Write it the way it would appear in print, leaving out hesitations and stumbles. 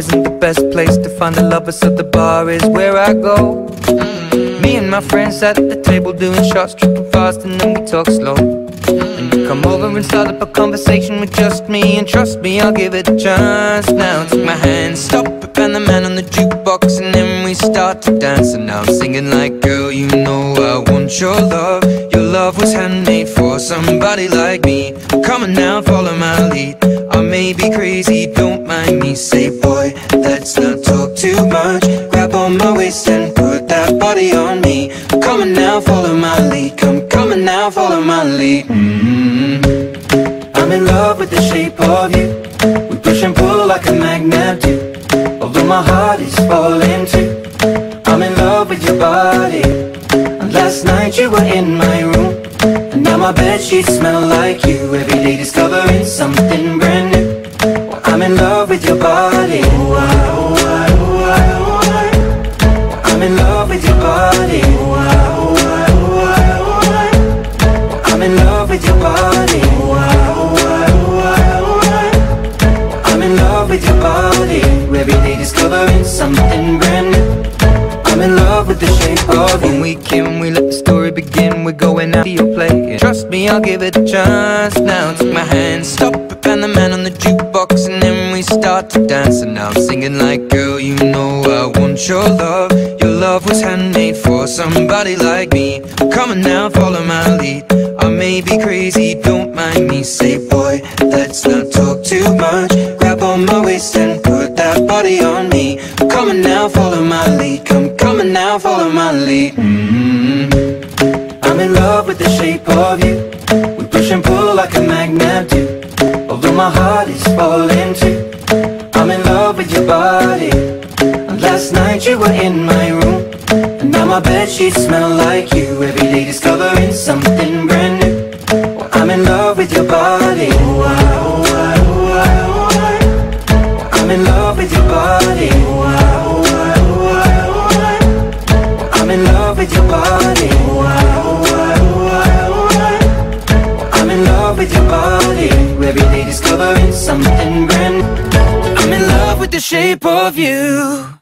isn't the best place to find a lover, so the bar is where I go. Me and my friends at the table doing shots, tripping fast, and then we talk slow. And you come over and start up a conversation with just me, and trust me, I'll give it a chance. Now take my hand, stop it, and the man on the jukebox, and then we start to dance. And now I'm singing like, girl, you know I want your love. Your love was handmade for somebody like me. Come on now, follow my lead. I may be crazy, don't mind me. Say, boy, let's not talk too much. Grab on my waist and put that body on me. Come on now, follow my lead. Come on now, follow my lead. I'm in love with the shape of you. We push and pull like a magnet do. Although my heart is falling too, I'm in love with your body. And last night you were in my room, and now my bedsheets smell like you. Every day discovering something brand new. Well, I'm in love with your body. Oh, I, oh, I, oh, I, oh, I. I'm in love with your body. Oh, I, oh, I, oh, I, oh, I. I'm in love with your body. Oh, I, oh, I, oh, I, oh, I. I'm in love with your body. Every day discovering something brand new. I'm in love with the shape of you. When we came, we let the story begin. We're going out to your play. Trust me, I'll give it a chance. Now take my hand, stop it, and the man on the jukebox, and then we start to dance. And now I'm singing like, girl, you know I want your love. Your love was handmade for somebody like me. Come on now, follow my lead. I may be crazy, don't mind me. Say, boy, let's not talk too much. Grab on my waist and put that body on me. Come on now, follow my lead. Come on now, follow my lead. I'm in love with the shape of you. We push and pull like a magnet do. Although my heart is falling too, I'm in love with your body. And last night you were in my room, and now my bedsheets smell like you. Every day discovering something brand new. Well, I'm in love with your body. Oh, I, oh, I, oh, I, oh, I. I'm in love with your body. Oh, I, oh, I, oh, I, oh, I. I'm in love with your body. Oh, I, oh, I, oh, I, oh, I. I'm in love with your body. Every day discovering something brand new. I'm in love with the shape of you.